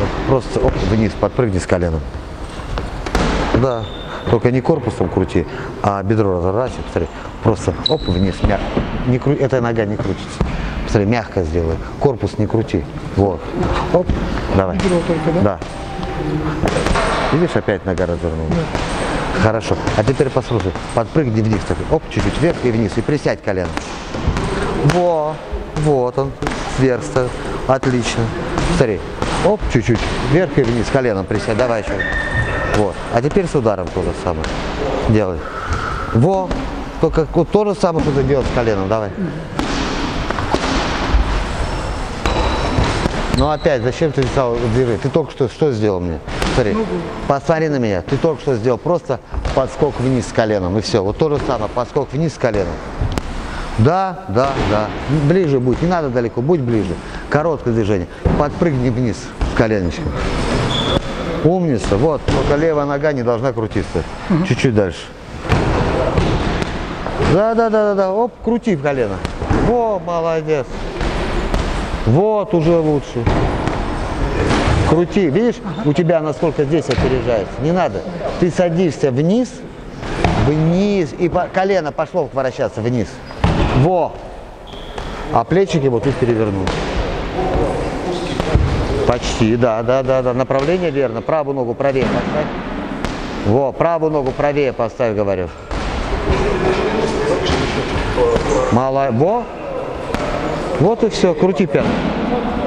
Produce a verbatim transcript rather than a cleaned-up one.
Просто оп, вниз, подпрыгни с коленом. Да. Только не корпусом крути, а бедро разворачивай, посмотри. Просто оп, вниз, мягко. Не кру... Эта нога не крутится. Посмотри, мягко сделай. Корпус не крути. Вот. Оп, давай. Бедро только, да? Да. Видишь, опять нога развернулась. Да. Хорошо. А теперь послушай. Подпрыгни вниз. Так. Оп, чуть-чуть вверх и вниз. И присядь колено. Во. Вот он. Вверх. Отлично. Смотри. Оп, чуть-чуть. Вверх и вниз. Коленом присядь. Давай еще. Вот. А теперь с ударом то же самое. Делай. Во. Только вот то же самое, что ты делаешь с коленом. Давай. Ну опять, зачем ты стал движение? Ты только что что сделал мне? Смотри, посмотри на меня. Ты только что сделал просто подскок вниз с коленом. И все. Вот то же самое. Подскок вниз с коленом. Да, да, да. Ближе будь. Не надо далеко. Будь ближе. Короткое движение. Подпрыгни вниз с коленочком. Умница. Вот. Только левая нога не должна крутиться. Чуть-чуть угу. Дальше. Да, да, да, да, да. Оп, крути в колено. Во, молодец. Вот, уже лучше. Крути. Видишь, ага. У тебя насколько здесь опережается. Не надо. Ты садишься вниз, вниз, и по, колено пошло вращаться вниз. Во. А плечики вот тут перевернул. Почти, да, да, да, да. Направление верно. Правую ногу правее поставь. Во, правую ногу правее поставь, говорю. Мало. Во. Вот и все. Крути пятку.